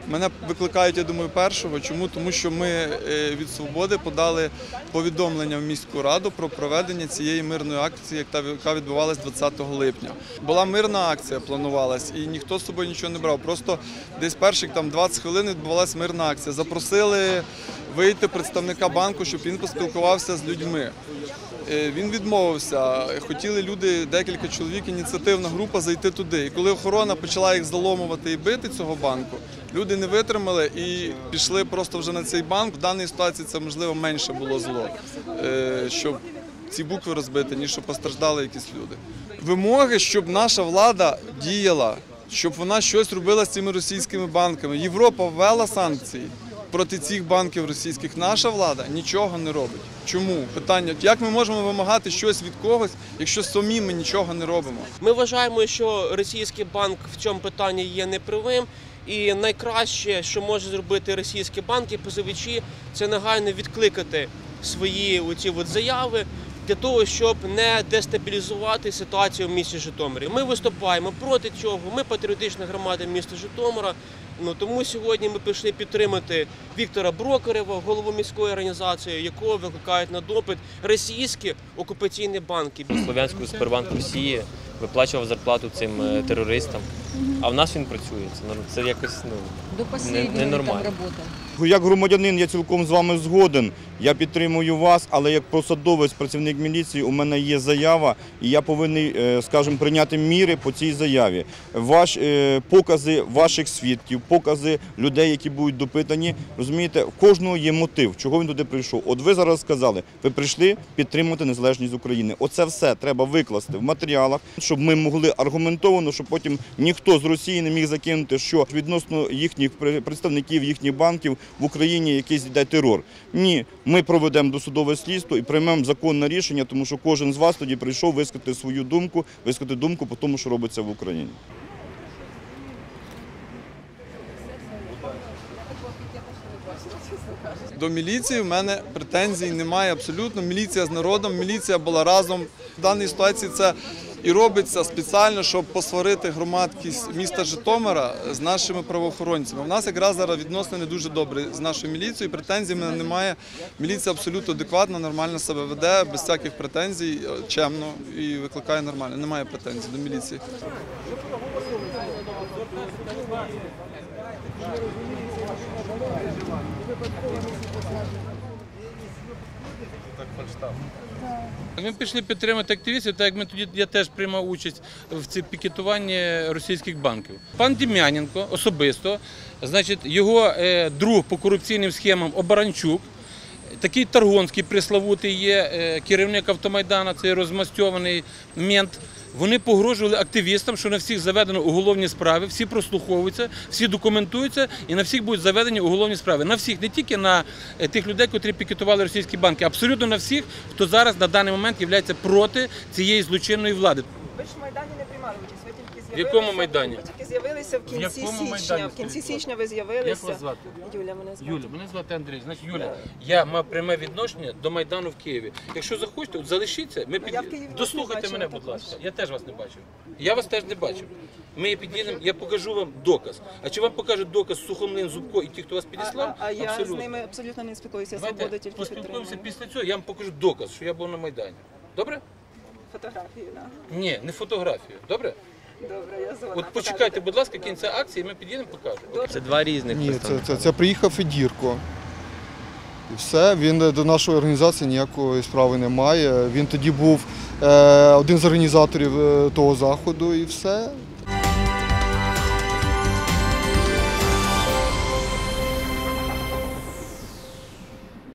Мене викликають, я думаю, першого. Чому? Тому що ми від «Свободи» подали повідомлення в міську раду про проведення цієї мирної акції, яка відбувалася 20 липня. Була мирна акція, планувалась, і ніхто з собою нічого не брав. Просто десь перших 20 хвилин відбувалася мирна акція. Запросили вийти представника банку, щоб він поспілкувався з людьми. Він відмовився. Хотіли люди, декілька чоловік, ініціативна група, зайти туди. І коли охорона почала їх заломувати і бити цього банку, люди не витримали і пішли просто вже на цей банк. В даній ситуації це, можливо, менше було зло, щоб ці букви розбити, ніж щоб постраждали якісь люди. Вимоги, щоб наша влада діяла, щоб вона щось робила з цими російськими банками. Європа ввела санкції проти цих банків російських. Наша влада нічого не робить. Чому? Питання, як ми можемо вимагати щось від когось, якщо самі ми нічого не робимо? Ми вважаємо, що російський банк в цьому питанні є неправим. І найкраще, що може зробити російські банки, позивачі, це негайно відкликати свої заяви для того, щоб не дестабілізувати ситуацію в місті Житомирі. Ми виступаємо проти цього, ми патріотична громада міста Житомира. Тому сьогодні ми прийшли підтримати Віктора Брокарева, голову міської організації, якого викликають на допит російські окупаційні банки. Слов'янський Сбербанк Росії виплачував зарплату цим терористам, а в нас він працює. Це якось ненормально. Як громадянин я цілком з вами згоден, я підтримую вас, але як посадовець, працівник міліції, у мене є заява, і я повинен, скажімо, прийняти міри по цій заяві. Покази ваших свідків, покази людей, які будуть допитані, розумієте, у кожного є мотив, чого він туди прийшов. От ви зараз сказали, ви прийшли підтримати незалежність України. Оце все треба викласти в матеріалах, щоб ми могли аргументовано, щоб потім ніхто з Росії не міг закинути, що відносно їхніх представників, їхніх банків в Україні якийсь йде терор. Ні, ми проведемо досудове слідство і приймемо законне рішення, тому що кожен з вас тоді прийшов висказати свою думку, висказати думку по тому, що робиться в Україні. До міліції в мене претензій немає абсолютно. Міліція з народом, міліція була разом. В даній ситуації це і робиться спеціально, щоб посварити громадськість міста Житомира з нашими правоохоронцями. У нас якраз зараз відносини дуже добрі з нашою міліцією, претензій в мене немає. Міліція абсолютно адекватна, нормально себе веде, без всяких претензій, чемно і викликає нормально. Немає претензій до міліції. Ми пішли підтримати активістів, так як ми тоді, я теж приймав участь в цій пікетуванні російських банків. Пан Дем'яненко особисто, значить, його друг по корупційним схемам Оборанчук, такий Таргонський пресловутий є, керівник Автомайдана, цей розмастьований мент. Вони погрожували активістам, що на всіх заведено уголовні справи, всі прослуховуються, всі документуються і на всіх будуть заведені уголовні справи. На всіх, не тільки на тих людей, котрі пікетували російські банки, абсолютно на всіх, хто зараз на даний момент є проти цієї злочинної влади. Ви ж в Майдані не приймали участь, ви тільки з'явилися. В якому Майдані? Ви тільки з'явилися в кінці січня. В кінці січня ви з'явилися. Як вас звати? Юля мене звати. Юля, мене звати Андрій. Значить, Юля, я мав пряме відношення до Майдану в Києві. Якщо захочете, от залишіться, дослухайте мене, будь ласка. Я теж вас не бачив. Я вас теж не бачив. Ми підійдемо, я покажу вам доказ. А чи вам покажуть доказ Сухомлин, Зубко і ті, хто вас підіслав? А я з ними абсолютно не спілкуюся, я свободу тільки підтримую. Поспілкуємося після цього, я вам покажу доказ, що я був на Майдані. Добре? Фотографію, так? Ні, не фотографію. Добре? Добре, я згодна. От почекайте, будь ласка, кінця акції, ми підійдемо, покажемо. Це два різних Ні, представника. це приїхав Федірко. І все, він до нашої організації ніякої справи не має. Він тоді був один з організаторів того заходу і все.